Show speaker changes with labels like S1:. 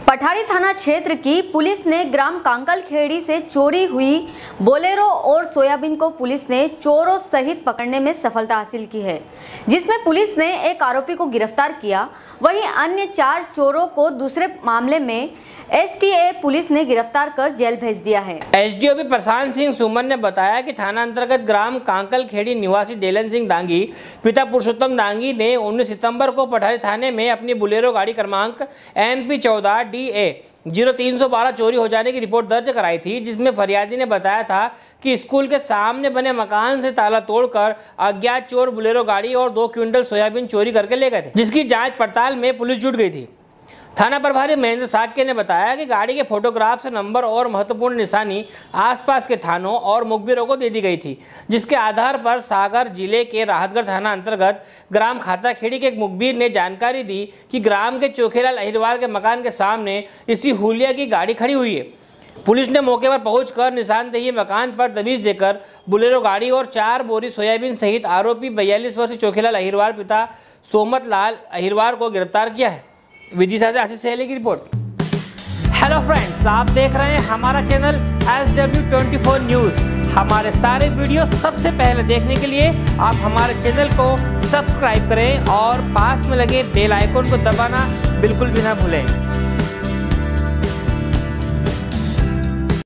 S1: पठारी थाना क्षेत्र की पुलिस ने ग्राम कांकलखेड़ी से चोरी हुई बोलेरो और सोयाबीन को पुलिस ने चोरों सहित पकड़ने में सफलता हासिल की है, जिसमें पुलिस ने एक आरोपी को गिरफ्तार किया। वहीं अन्य 4 चोरों को दूसरे मामले में एसटीए पुलिस ने गिरफ्तार कर जेल भेज दिया है।
S2: एसडीओपी प्रशांत सिंह सुमन ने बताया कि थाना अंतर्गत ग्राम कांकलखेड़ी निवासी डेलन सिंह दांगी पिता पुरुषोत्तम दांगी ने 19 सितंबर को पठारी थाने में अपनी बोलेरो गाड़ी क्रमांक MP 14 DA 0312 चोरी हो जाने की रिपोर्ट दर्ज कराई थी, जिसमें फरियादी ने बताया था कि स्कूल के सामने बने मकान से ताला तोड़कर अज्ञात चोर बोलेरो गाड़ी और 2 क्विंटल सोयाबीन चोरी करके ले गए थे, जिसकी जांच पड़ताल में पुलिस जुट गई थी। थाना प्रभारी महेंद्र साक्य ने बताया कि गाड़ी के फोटोग्राफ से नंबर और महत्वपूर्ण निशानी आसपास के थानों और मुखबिरों को दे दी गई थी, जिसके आधार पर सागर जिले के राहतगढ़ थाना अंतर्गत ग्राम खाताखेड़ी के एक मुखबिर ने जानकारी दी कि ग्राम के चोखेलाल अहिरवार के मकान के सामने इसी हुलिया की गाड़ी खड़ी हुई है। पुलिस ने मौके पर पहुंचकर निशानदेही मकान पर दबिश देकर बोलेरो गाड़ी और 4 बोरी सोयाबीन सहित आरोपी 42 वर्षीय चोखेलाल अहिरवार पिता सोमत लाल अहिरवार को गिरफ्तार किया है। विदिशा से आशीष सहले की रिपोर्ट। हेलो फ्रेंड्स, आप देख रहे हैं हमारा चैनल SW24 न्यूज। हमारे सारे वीडियो सबसे पहले देखने के लिए आप हमारे चैनल को सब्सक्राइब करें और पास में लगे बेल आइकन को दबाना बिल्कुल भी ना भूलें।